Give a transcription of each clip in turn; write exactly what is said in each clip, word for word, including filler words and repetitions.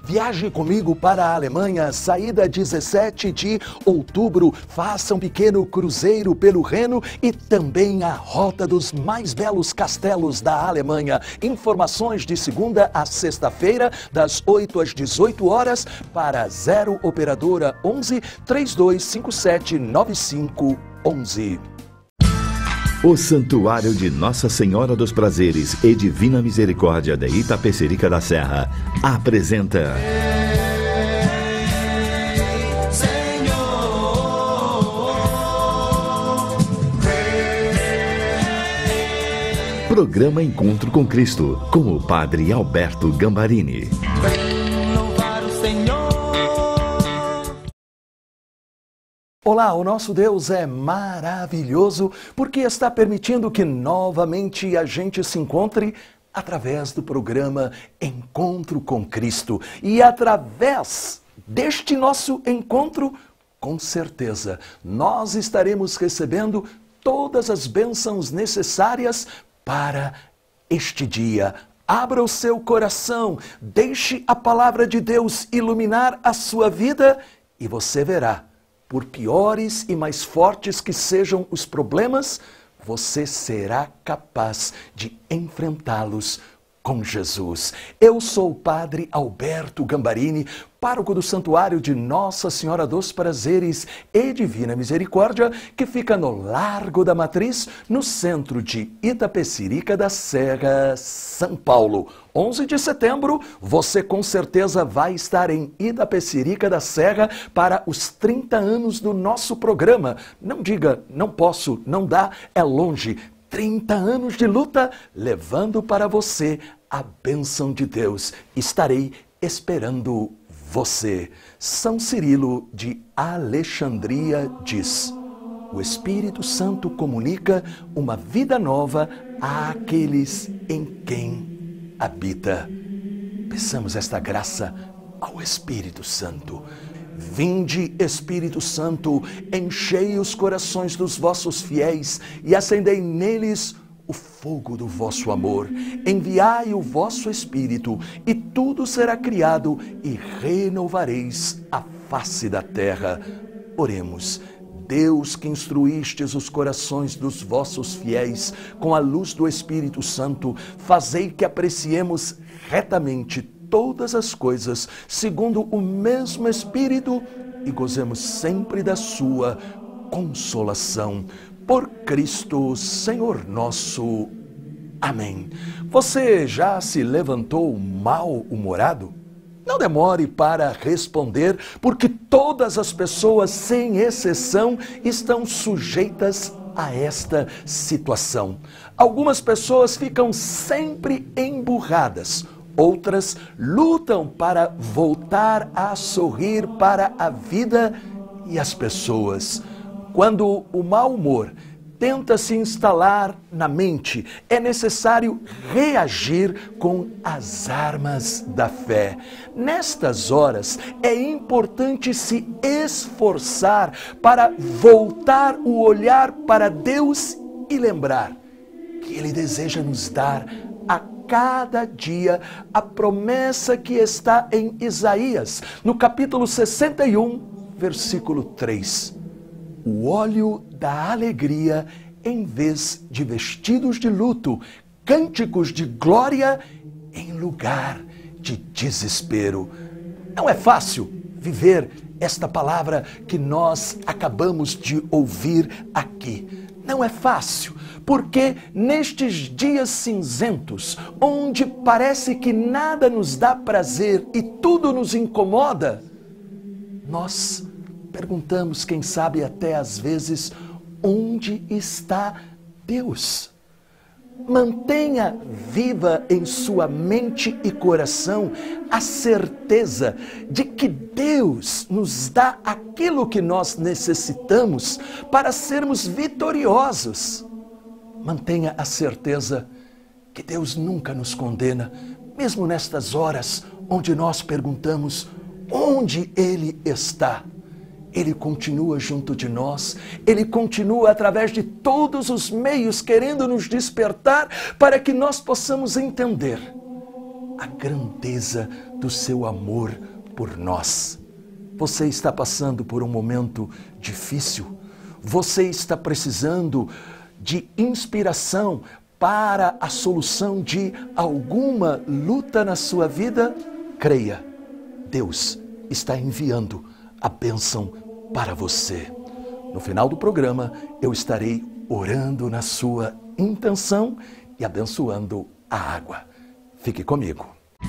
Viaje comigo para a Alemanha, saída dezessete de outubro. Faça um pequeno cruzeiro pelo Reno e também a rota dos mais belos castelos da Alemanha. Informações de segunda a sexta-feira, das oito às dezoito horas, para zero operadora onze, três dois cinco sete, nove cinco um um. O Santuário de Nossa Senhora dos Prazeres e Divina Misericórdia de Itapecerica da Serra apresenta Programa Encontro com Cristo, com o Padre Alberto Gambarini. Olá, o nosso Deus é maravilhoso porque está permitindo que novamente a gente se encontre através do programa Encontro com Cristo. E através deste nosso encontro, com certeza, nós estaremos recebendo todas as bênçãos necessárias para este dia. Abra o seu coração, deixe a palavra de Deus iluminar a sua vida e você verá. Por piores e mais fortes que sejam os problemas, você será capaz de enfrentá-los com Jesus. Eu sou o Padre Alberto Gambarini, pároco do Santuário de Nossa Senhora dos Prazeres e Divina Misericórdia, que fica no Largo da Matriz, no centro de Itapecerica da Serra, São Paulo. onze de setembro, você com certeza vai estar em Itapecerica da Serra para os trinta anos do nosso programa. Não diga, não posso, não dá, é longe. trinta anos de luta, levando para você a bênção de Deus. Estarei esperando você. São Cirilo de Alexandria diz: o Espírito Santo comunica uma vida nova àqueles em quem habita. Peçamos esta graça ao Espírito Santo. Vinde, Espírito Santo, enchei os corações dos vossos fiéis e acendei neles o fogo do vosso amor. Enviai o vosso Espírito e tudo será criado e renovareis a face da terra. Oremos. Deus, que instruístes os corações dos vossos fiéis com a luz do Espírito Santo, fazei que apreciemos retamente todas as coisas, segundo o mesmo Espírito, e gozemos sempre da sua consolação. Por Cristo, Senhor nosso. Amém. Você já se levantou mal-humorado? Não demore para responder, porque todas as pessoas, sem exceção, estão sujeitas a esta situação. Algumas pessoas ficam sempre emburradas. Outras lutam para voltar a sorrir para a vida e as pessoas. Quando o mau humor tenta se instalar na mente, é necessário reagir com as armas da fé. Nestas horas, é importante se esforçar para voltar o olhar para Deus e lembrar que Ele deseja nos dar a cada dia a promessa que está em Isaías, no capítulo sessenta e um, versículo três. O óleo da alegria em vez de vestidos de luto, cânticos de glória em lugar de desespero. Não é fácil viver esta palavra que nós acabamos de ouvir aqui. Não é fácil, porque nestes dias cinzentos, onde parece que nada nos dá prazer e tudo nos incomoda, nós perguntamos, quem sabe até às vezes, onde está Deus? Mantenha viva em sua mente e coração a certeza de que Deus nos dá aquilo que nós necessitamos para sermos vitoriosos. Mantenha a certeza que Deus nunca nos condena, mesmo nestas horas onde nós perguntamos onde Ele está. Ele continua junto de nós, Ele continua através de todos os meios querendo nos despertar para que nós possamos entender a grandeza do seu amor por nós. Você está passando por um momento difícil? Você está precisando de inspiração para a solução de alguma luta na sua vida? Creia, Deus está enviando a bênção para você. No final do programa, eu estarei orando na sua intenção e abençoando a água. Fique comigo.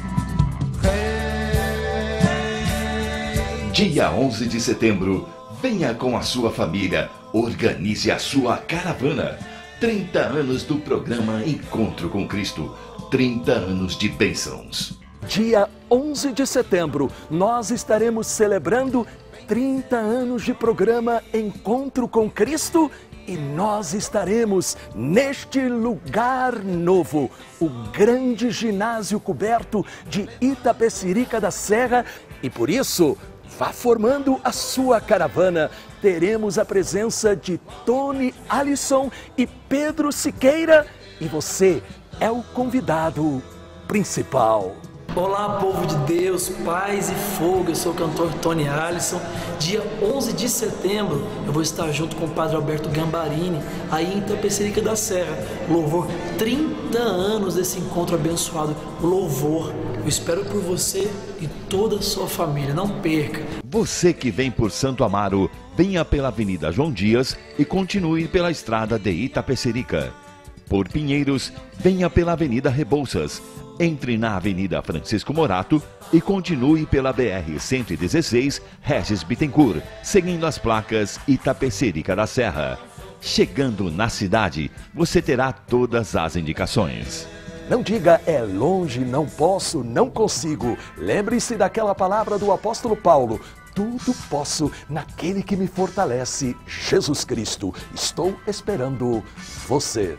Dia onze de setembro, venha com a sua família, organize a sua caravana. trinta anos do programa Encontro com Cristo, trinta anos de bênçãos. Dia onze de setembro, nós estaremos celebrando trinta anos de programa Encontro com Cristo e nós estaremos neste lugar novo, o grande ginásio coberto de Itapecerica da Serra, e por isso, vá formando a sua caravana. Teremos a presença de Tony Alisson e Pedro Siqueira e você é o convidado principal. Olá, povo de Deus, paz e fogo. Eu sou o cantor Tony Alisson. Dia onze de setembro eu vou estar junto com o Padre Alberto Gambarini aí em Itapecerica da Serra. Louvor, trinta anos desse encontro abençoado. O louvor. Eu espero por você e toda a sua família. Não perca. Você que vem por Santo Amaro, venha pela Avenida João Dias e continue pela estrada de Itapecerica. Por Pinheiros, venha pela Avenida Rebouças. Entre na Avenida Francisco Morato e continue pela B R cento e dezesseis, Regis Bittencourt, seguindo as placas Itapecerica da Serra. Chegando na cidade, você terá todas as indicações. Não diga é longe, não posso, não consigo. Lembre-se daquela palavra do apóstolo Paulo. Tudo posso naquele que me fortalece, Jesus Cristo. Estou esperando você.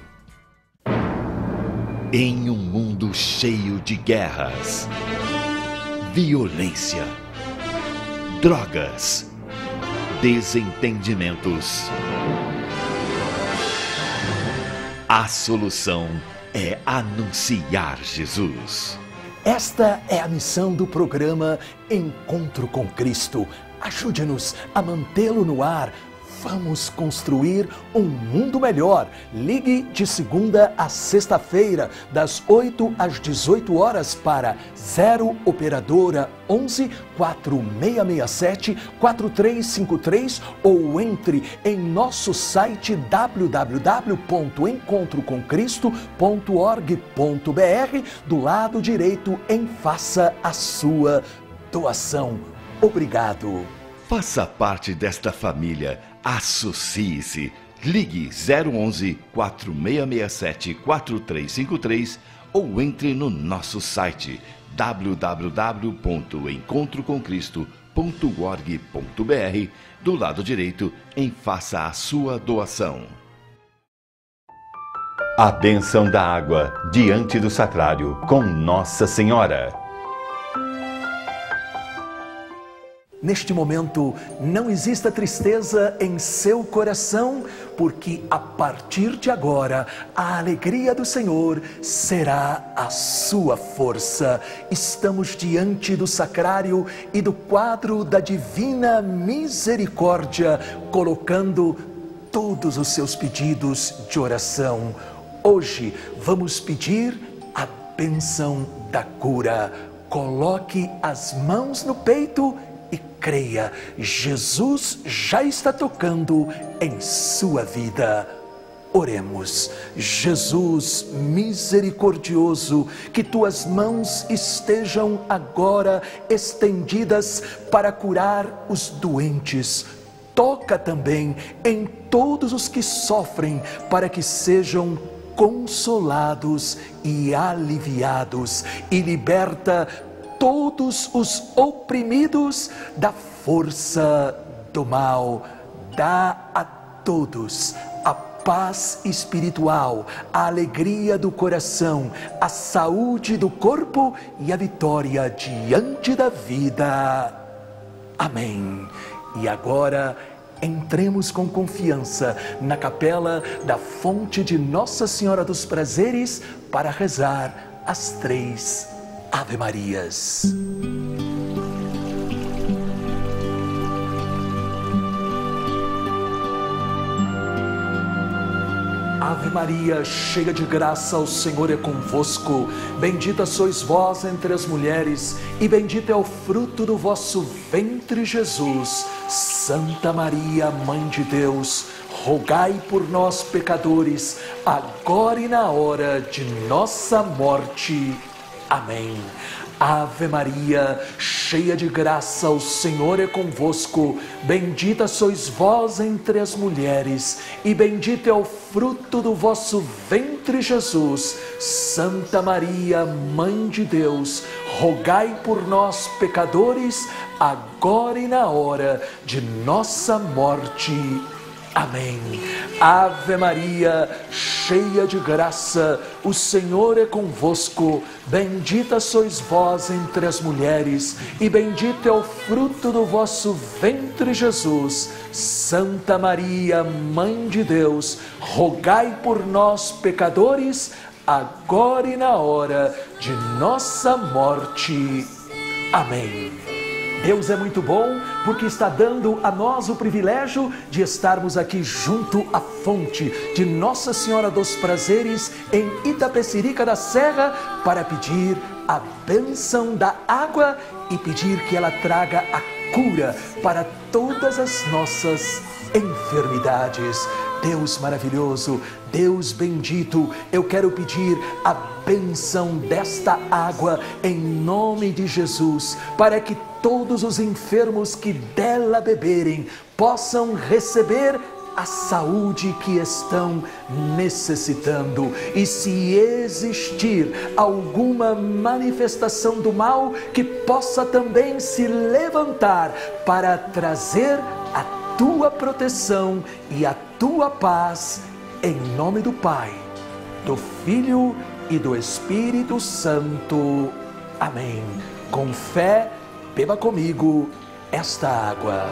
Em um mundo cheio de guerras, violência, drogas, desentendimentos, a solução é anunciar Jesus. Esta é a missão do programa Encontro com Cristo. Ajude-nos a mantê-lo no ar. Vamos construir um mundo melhor. Ligue de segunda a sexta-feira, das oito às dezoito horas para zero operadora onze, quatro seis seis sete, quatro três cinco três ou entre em nosso site w w w ponto encontro com cristo ponto org ponto b r. Do lado direito em Faça a sua doação. Obrigado. Faça parte desta família. Associe-se. Ligue zero onze, quatro seis seis sete, quatro três cinco três ou entre no nosso site w w w ponto encontro com cristo ponto org ponto b r. Do lado direito em Faça a sua doação. A bênção da água diante do sacrário com Nossa Senhora. Neste momento, não exista tristeza em seu coração, porque a partir de agora, a alegria do Senhor será a sua força. Estamos diante do sacrário e do quadro da Divina Misericórdia, colocando todos os seus pedidos de oração. Hoje, vamos pedir a bênção da cura. Coloque as mãos no peito e creia, Jesus já está tocando em sua vida. Oremos. Jesus misericordioso, que tuas mãos estejam agora estendidas para curar os doentes. Toca também em todos os que sofrem, para que sejam consolados e aliviados, e liberta todos os oprimidos da força do mal. Dá a todos a paz espiritual, a alegria do coração, a saúde do corpo e a vitória diante da vida. Amém. E agora, entremos com confiança na capela da fonte de Nossa Senhora dos Prazeres para rezar as três Ave Marias. Ave Maria, cheia de graça, o Senhor é convosco. Bendita sois vós entre as mulheres, e bendito é o fruto do vosso ventre, Jesus. Santa Maria, Mãe de Deus, rogai por nós, pecadores, agora e na hora de nossa morte. Amém. Ave Maria, cheia de graça, o Senhor é convosco. Bendita sois vós entre as mulheres, e bendito é o fruto do vosso ventre, Jesus. Santa Maria, Mãe de Deus, rogai por nós, pecadores, agora e na hora de nossa morte. Amém. Ave Maria, cheia de graça, o Senhor é convosco. Bendita sois vós entre as mulheres, e bendito é o fruto do vosso ventre, Jesus. Santa Maria, Mãe de Deus, rogai por nós, pecadores, agora e na hora de nossa morte. Amém. Deus é muito bom, porque está dando a nós o privilégio de estarmos aqui junto à fonte de Nossa Senhora dos Prazeres, em Itapecerica da Serra, para pedir a bênção da água e pedir que ela traga a cura para todas as nossas enfermidades. Deus maravilhoso, Deus bendito, eu quero pedir a bênção desta água em nome de Jesus, para que todos os enfermos que dela beberem possam receber a saúde que estão necessitando. E se existir alguma manifestação do mal, que possa também se levantar para trazer a tua proteção e a tua paz, em nome do Pai, do Filho e do Espírito Santo. Amém. Com fé, beba comigo esta água.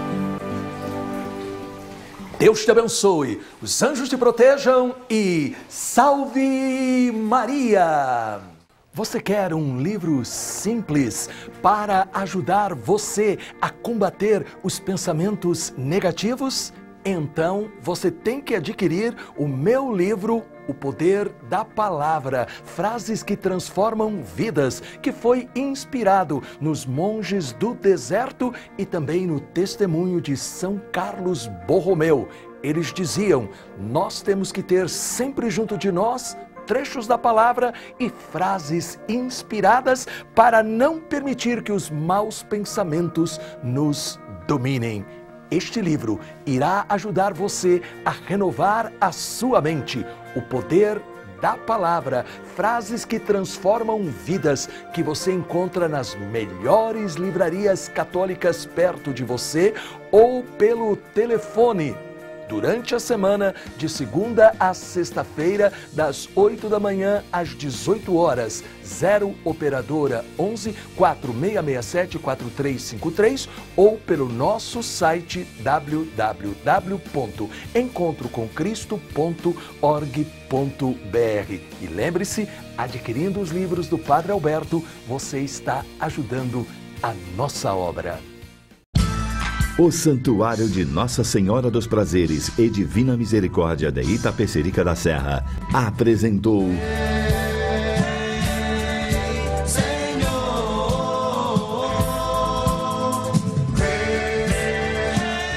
Deus te abençoe, os anjos te protejam e salve Maria! Você quer um livro simples para ajudar você a combater os pensamentos negativos? Então você tem que adquirir o meu livro, O Poder da Palavra, Frases que Transformam Vidas, que foi inspirado nos monges do deserto e também no testemunho de São Carlos Borromeu. Eles diziam: nós temos que ter sempre junto de nós trechos da palavra e frases inspiradas para não permitir que os maus pensamentos nos dominem. Este livro irá ajudar você a renovar a sua mente. O Poder da Palavra, Frases que Transformam Vidas, que você encontra nas melhores livrarias católicas perto de você ou pelo telefone. Durante a semana, de segunda a sexta-feira, das oito da manhã às dezoito horas, zero operadora onze, quatro seis seis sete, quatro três cinco três ou pelo nosso site w w w ponto encontro com cristo ponto org ponto b r. E lembre-se, adquirindo os livros do Padre Alberto, você está ajudando a nossa obra. O Santuário de Nossa Senhora dos Prazeres e Divina Misericórdia de Itapecerica da Serra apresentou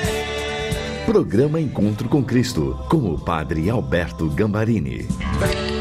Programa Encontro com Cristo, com o Padre Alberto Gambarini.